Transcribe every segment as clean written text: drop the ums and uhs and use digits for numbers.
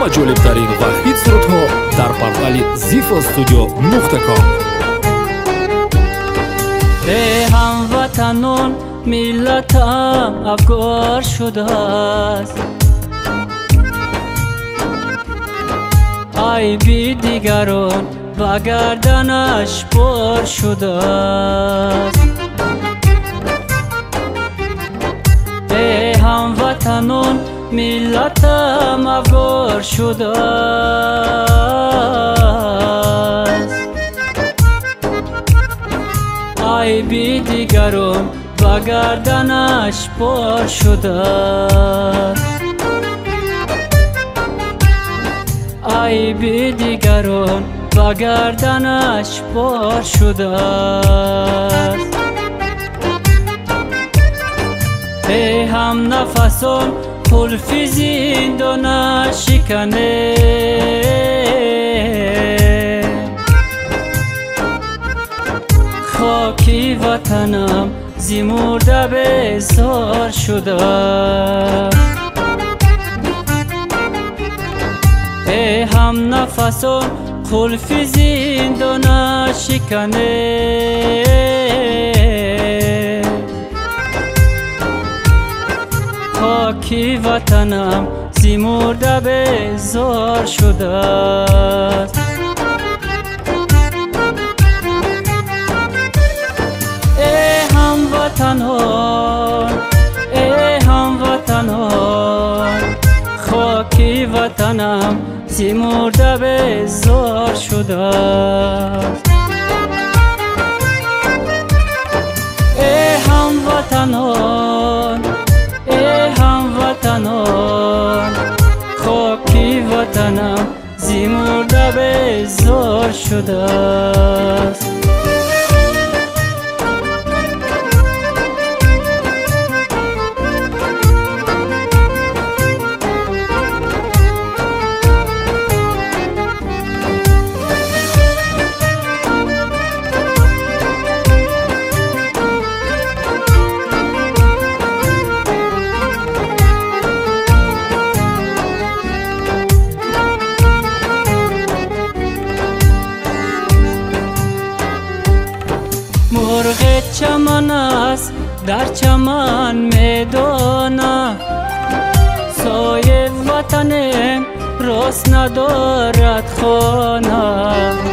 ҷолибтарин ва ҳит сурудҳо дар портали zifostudio.com. ای هموطنان ملتم افگار شده است، عیب دیگران به گردنش بار شده است. ای هموطنان ملتم افگار شده است، عیب دیگران به گردنش بار شده است. عیب دیگران به گردنش بار شده است. ای هم نفسان قلف زندان شکنه، خاکی وطنم زی مرده بیزار شده. ای هم نفسان قلف زندان شکنه، خاکی وطنم زی مرده بیزار شده است. ای هموطنان، ای هموطنان، خاکی وطنم زی مرده بیزار شده است. ای هموطنان، ای هموطنان، خاکی وطنم زی مرده بیزار شده است. مرغ چمن است در چمن میدانه، سایه وطنم راست ندارد خانه.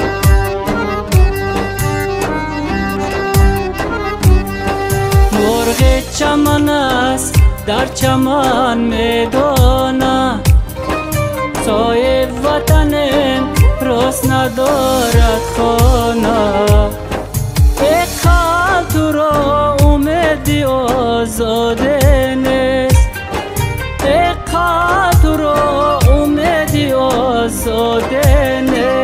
مرغ چمن است در چمن میدانه، سایه وطنم راست ندارد خانه. تو را امیدی آزاده نیست، ای تو را امیدی آزاده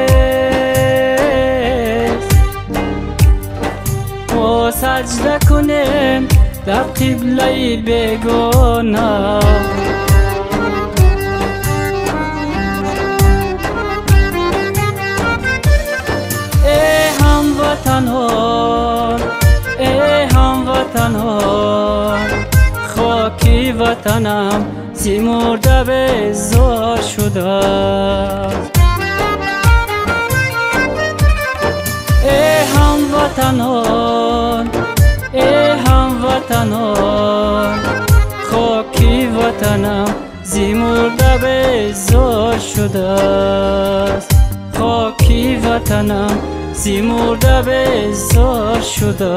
نیست. ما سجده کنیم در قبله بیگانه، ای هموطنان، ای هموطنان، خاکی وطنم زی مرده بیزار شده است. ای هموطنان، ای هموطنان، خاکی وطنم زی مرده بیزار شده است. خاکی وطنم زی مرده بیزار شده.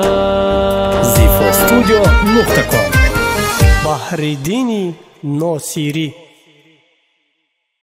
zifostudio.com. بحرالدین ناصری.